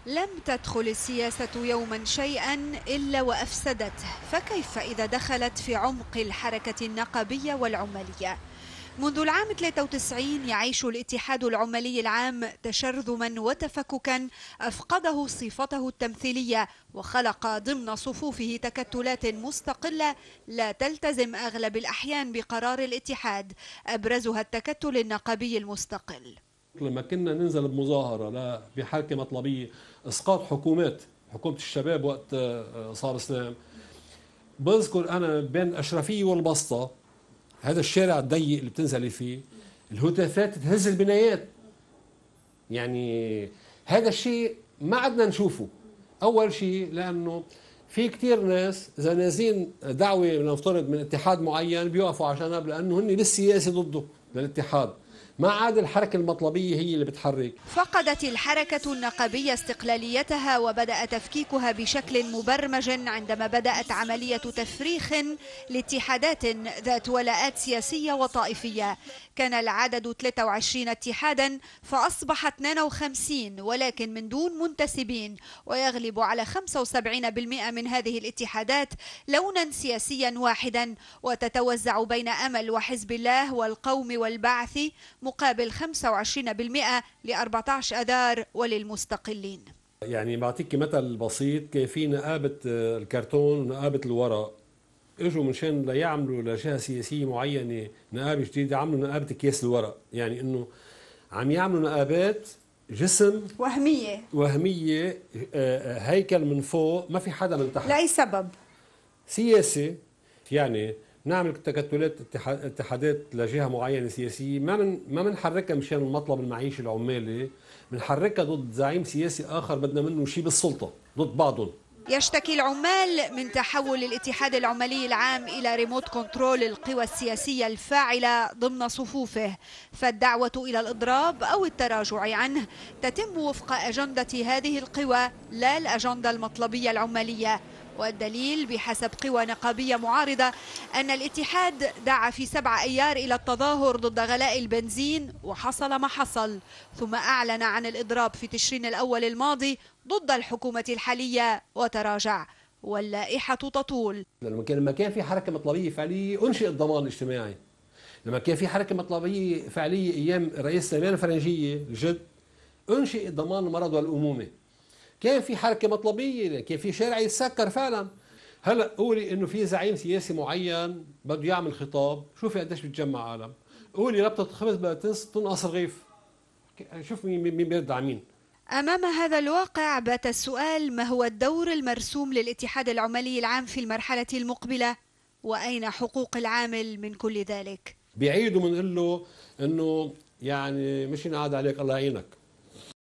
لم تدخل السياسة يوما شيئا إلا وأفسدته، فكيف إذا دخلت في عمق الحركة النقابية والعمالية؟ منذ العام 93 يعيش الاتحاد العمالي العام تشرذما وتفككا أفقده صفته التمثيلية، وخلق ضمن صفوفه تكتلات مستقلة لا تلتزم أغلب الأحيان بقرار الاتحاد، أبرزها التكتل النقابي المستقل. لما كنا ننزل بمظاهرة بحركة مطلبية إسقاط حكومة الشباب وقت صار اسلام، بذكر أنا بين أشرفية والبسطة، هذا الشارع الضيق اللي بتنزلي فيه، الهتافات تهز البنايات. يعني هذا الشيء ما عدنا نشوفه. أول شيء لأنه في كتير ناس إذا نازلين دعوة لنفترض من اتحاد معين بيوقفوا عشانها، لأنه هن بالسياسة ضده للاتحاد. ما عاد الحركة المطلبية هي اللي بتحرك. فقدت الحركة النقابية استقلاليتها وبدأ تفكيكها بشكل مبرمج عندما بدأت عملية تفريخ لاتحادات ذات ولاءات سياسية وطائفية. كان العدد 23 اتحادا فأصبح 52، ولكن من دون منتسبين، ويغلب على 75% من هذه الاتحادات لونا سياسيا واحدا، وتتوزع بين أمل وحزب الله والقوم والبعث مقابل 25% ل14 أذار وللمستقلين. يعني بعطيك مثل بسيط، كان في نقابة الكرتون ونقابة الورق، اجوا منشان ليعملوا لجهة سياسية معينة نقابة جديدة، عملوا نقابة اكياس الورق. يعني انه عم يعملوا نقابات جسم وهمية، هيكل من فوق، ما في حدا من تحت لأي سبب سياسي. يعني نعمل تكتلات اتحادات لجهه معينه سياسيه، ما بنحركها مشان المطلب المعيشي العمالي، بنحركها ضد زعيم سياسي اخر بدنا منه شيء بالسلطه، ضد بعضهم. يشتكي العمال من تحول الاتحاد العمالي العام إلى ريموت كنترول القوى السياسية الفاعلة ضمن صفوفه، فالدعوة إلى الإضراب أو التراجع عنه تتم وفق أجندة هذه القوى لا الأجندة المطلبية العمالية. والدليل بحسب قوى نقابية معارضة أن الاتحاد دعا في 7 أيار إلى التظاهر ضد غلاء البنزين، وحصل ما حصل، ثم أعلن عن الإضراب في تشرين الأول الماضي ضد الحكومة الحالية وتراجع، واللائحة تطول. لما كان في حركة مطلبية فعلية أنشئ الضمان الاجتماعي. لما كان في حركة مطلبية فعلية أيام الرئيس سليمان الفرنجية الجد، أنشئ ضمان المرض والأمومة. كان في حركة مطلبية، كان في شارع يتسكر فعلا. هلا قولي انه في زعيم سياسي معين بده يعمل خطاب، شوفي قديش بتجمع عالم. قولي ربطة الخبز بدها تنقص رغيف، شوف مين بيرد على مين. أمام هذا الواقع بات السؤال: ما هو الدور المرسوم للاتحاد العمالي العام في المرحلة المقبلة؟ وأين حقوق العامل من كل ذلك؟ بيعيدوا بنقول له انه يعني مش ينعاد عليك الله يعينك.